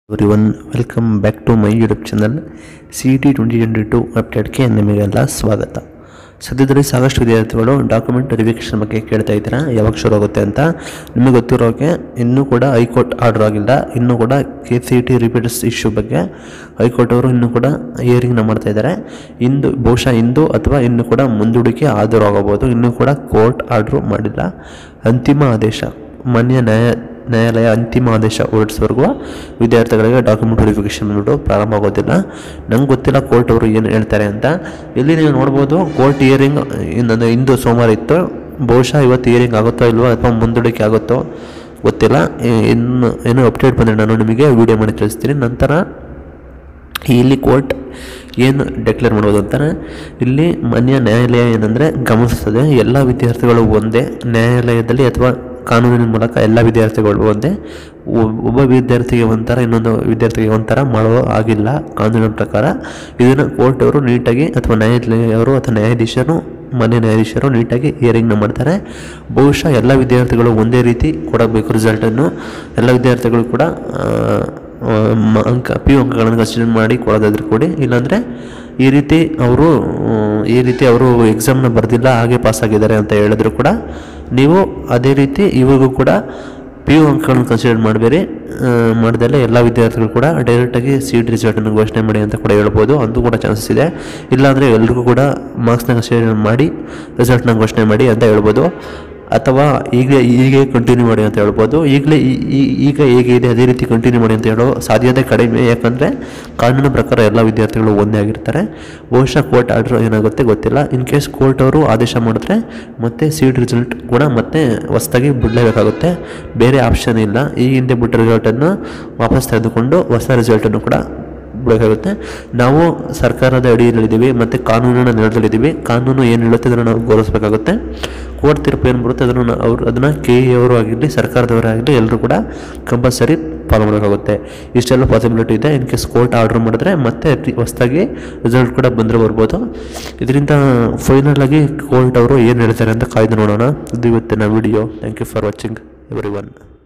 Everyone welcome back to my YouTube channel CET 2022 ಅಪ್ಡೇಟ್ಗೆ ನಿಮಗೆಲ್ಲ ಸ್ವಾಗತ. ಸದ್ಯದಲ್ಲಿ ಸಾಕಷ್ಟು ವಿದ್ಯಾರ್ಥಿಗಳು ಡಾಕ್ಯುಮೆಂಟ್ ವೆರಿಫಿಕೇಷನ್ ಬಗ್ಗೆ ಕೇಳ್ತಾ ಇದ್ದೀರಾ, ಯಾವಾಗ ಶುರು ಆಗುತ್ತೆ ಅಂತ. ನಿಮಗೆ ಗೊತ್ತಿರೋಕೆ ಇನ್ನೂ ಕೂಡ ಹೈಕೋರ್ಟ್ ಆರ್ಡರ್ ಆಗಿಲ್ಲ. ಇನ್ನೂ ಕೂಡ CET ರಿಪೀಟರ್ಸ್ ಇಶ್ಯೂ ಬಗ್ಗೆ ಹೈಕೋರ್ಟ್ ಅವರು ಇನ್ನೂ ಕೂಡ ಹಿಯರಿಂಗ್ನ ಮಾಡ್ತಾ ಇದ್ದಾರೆ. ಬಹುಶಃ ಇಂದು ಅಥವಾ ಇನ್ನೂ ಕೂಡ ಮುಂದೂಡಿಕೆ ಆದರೂ ಆಗಬಹುದು. ಇನ್ನೂ ಕೂಡ ಕೋರ್ಟ್ ಆರ್ಡ್ರು ಮಾಡಿಲ್ಲ. ಅಂತಿಮ ಆದೇಶ ಮಾನ್ಯ ನ್ಯಾಯಾಲಯ ಅಂತಿಮ ಆದೇಶ ಹೊರಡಿಸುವವರೆಗೂ ವಿದ್ಯಾರ್ಥಿಗಳಿಗೆ ಡಾಕ್ಯುಮೆಂಟ್ ವೆರಿಫಿಕೇಷನ್ ಪ್ರಾರಂಭ ಆಗೋದಿಲ್ಲ. ನಂಗೆ ಗೊತ್ತಿಲ್ಲ ಕೋರ್ಟ್ ಅವರು ಏನು ಹೇಳ್ತಾರೆ ಅಂತ. ಇಲ್ಲಿ ನೀವು ನೋಡ್ಬೋದು, ಕೋರ್ಟ್ ಹಿಯರಿಂಗ್ ಇಂದು ಸೋಮವಾರ ಇತ್ತು. ಬಹುಶಃ ಇವತ್ತು ಹಿಯರಿಂಗ್ ಆಗುತ್ತೋ ಇಲ್ವೋ ಅಥವಾ ಮುಂದೂಡಿಕೆ ಆಗುತ್ತೋ ಗೊತ್ತಿಲ್ಲ. ಏನು ಅಪ್ಡೇಟ್ ಬಂದರೆ ನಾನು ನಿಮಗೆ ವಿಡಿಯೋ ಮಾಡಿ ತಿಳಿಸ್ತೀನಿ. ನಂತರ ಇಲ್ಲಿ ಕೋರ್ಟ್ ಏನು ಡಿಕ್ಲೇರ್ ಮಾಡ್ಬೋದು ಅಂತಾನೆ ಇಲ್ಲಿ ಮಾನ್ಯ ನ್ಯಾಯಾಲಯ ಏನಂದರೆ ಗಮನಿಸ್ತದೆ. ಎಲ್ಲ ವಿದ್ಯಾರ್ಥಿಗಳು ಒಂದೇ ನ್ಯಾಯಾಲಯದಲ್ಲಿ ಅಥವಾ ಕಾನೂನಿನ ಮೂಲಕ ಎಲ್ಲ ವಿದ್ಯಾರ್ಥಿಗಳು ಒಂದೇ. ಒಬ್ಬ ವಿದ್ಯಾರ್ಥಿಗೆ ಒಂಥರ ಇನ್ನೊಂದು ವಿದ್ಯಾರ್ಥಿಗೆ ಒಂಥರ ಮಾಡುವ ಆಗಿಲ್ಲ ಕಾನೂನಿನ ಪ್ರಕಾರ. ಇದನ್ನು ಕೋರ್ಟ್ ಅವರು ನೀಟಾಗಿ ಅಥವಾ ನ್ಯಾಯಾಲಯವರು ಅಥವಾ ಮಾನ್ಯ ನ್ಯಾಯಾಧೀಶರು ನೀಟಾಗಿ ಹಿಯರಿಂಗ್ನ ಮಾಡ್ತಾರೆ. ಬಹುಶಃ ಎಲ್ಲ ವಿದ್ಯಾರ್ಥಿಗಳು ಒಂದೇ ರೀತಿ ಕೊಡಬೇಕು ರಿಸಲ್ಟನ್ನು. ಎಲ್ಲ ವಿದ್ಯಾರ್ಥಿಗಳು ಕೂಡ PU ಅಂಕಗಳನ್ನು ಕನ್ಸಿಡರ್ ಮಾಡಿ ಕೊಡೋದಾದ್ರೆ ಕೊಡಿ. ಇಲ್ಲಾಂದರೆ ಈ ರೀತಿ ಅವರು ಎಕ್ಸಾಮ್ನ ಬರೆದಿಲ್ಲ ಹಾಗೆ ಪಾಸ್ ಆಗಿದ್ದಾರೆ ಅಂತ ಹೇಳಿದ್ರು ಕೂಡ ನೀವು ಅದೇ ರೀತಿ ಇವಾಗೂ ಕೂಡ PU ಅಂಕಗಳನ್ನು ಕನ್ಸಿಡರ್ ಮಾಡಬೇಡಿ. ಮಾಡಿದಲ್ಲೇ ಎಲ್ಲ ವಿದ್ಯಾರ್ಥಿಗಳು ಕೂಡ ಡೈರೆಕ್ಟಾಗಿ CET ರಿಸಲ್ಟನ್ನು ಘೋಷಣೆ ಮಾಡಿ ಅಂತ ಕೂಡ ಹೇಳ್ಬೋದು. ಅದು ಕೂಡ ಚಾನ್ಸಸ್ ಇದೆ. ಇಲ್ಲಾಂದರೆ ಎಲ್ರಿಗೂ ಕೂಡ ಮಾರ್ಕ್ಸ್ನ ಕನ್ಸಿಡರ್ ಮಾಡಿ ರಿಸಲ್ಟ್ನ ಘೋಷಣೆ ಮಾಡಿ ಅಂತ ಹೇಳ್ಬೋದು. ಅಥವಾ ಹೀಗೆ ಕಂಟಿನ್ಯೂ ಮಾಡಿ ಅಂತ ಹೇಳ್ಬೋದು. ಈಗ ಹೇಗೆ ಇದೆ ಅದೇ ರೀತಿ ಕಂಟಿನ್ಯೂ ಮಾಡಿ ಅಂತ ಹೇಳೋ ಸಾಧ್ಯತೆ ಕಡಿಮೆ. ಯಾಕಂದರೆ ಕಾನೂನಿನ ಪ್ರಕಾರ ಎಲ್ಲ ವಿದ್ಯಾರ್ಥಿಗಳು ಒಂದೇ ಆಗಿರ್ತಾರೆ. ಬಹುಶಃ ಕೋರ್ಟ್ ಆರ್ಡರ್ ಏನಾಗುತ್ತೆ ಗೊತ್ತಿಲ್ಲ. ಇನ್ ಕೇಸ್ ಕೋರ್ಟ್ ಅವರು ಆದೇಶ ಮಾಡಿದ್ರೆ ಮತ್ತೆ CET ರಿಸಲ್ಟ್ ಕೂಡ ಮತ್ತೆ ಹೊಸದಾಗಿ ಬಿಡಲೇಬೇಕಾಗುತ್ತೆ. ಬೇರೆ ಆಪ್ಷನ್ ಇಲ್ಲ. ಈ ಹಿಂದೆ ಬಿಟ್ಟ ರಿಸಲ್ಟನ್ನು ವಾಪಸ್ ತೆಗೆದುಕೊಂಡು ಹೊಸ ರಿಸಲ್ಟನ್ನು ಕೂಡ ಬಿಡಬೇಕಾಗುತ್ತೆ. ನಾವು ಸರ್ಕಾರದ ಅಡಿಯಲ್ಲಿದ್ದೀವಿ ಮತ್ತು ಕಾನೂನಿನ ನೆರಳಲ್ಲಿದ್ದೀವಿ. ಕಾನೂನು ಏನು ಹೇಳುತ್ತೆ ಅದನ್ನು ನಾವು ಗೌರವಿಸಬೇಕಾಗುತ್ತೆ. ಕೋರ್ಟ್ ತೀರ್ಪು ಏನು ಬರುತ್ತೆ ಅದನ್ನು KE ಅವರು ಆಗಿರಲಿ ಸರ್ಕಾರದವರಾಗಲಿ ಎಲ್ಲರೂ ಕೂಡ ಕಂಪಲ್ಸರಿ ಫಾಲೋ ಮಾಡಬೇಕಾಗುತ್ತೆ. ಇಷ್ಟೆಲ್ಲ ಪಾಸಿಬಿಲಿಟಿ ಇದೆ. ಇನ್ ಕೇಸ್ ಕೋರ್ಟ್ ಆರ್ಡರ್ ಮಾಡಿದ್ರೆ ಮತ್ತೆ ಹೊಸದಾಗಿ ರಿಸಲ್ಟ್ ಕೂಡ ಬಂದರೆ ಬರ್ಬೋದು. ಇದರಿಂದ ಫೈನಲ್ ಆಗಿ ಕೋರ್ಟ್ ಅವರು ಏನು ಹೇಳ್ತಾರೆ ಅಂತ ಕಾಯ್ದು ನೋಡೋಣ. ಇದು ಇವತ್ತಿನ video. Thank you for watching everyone.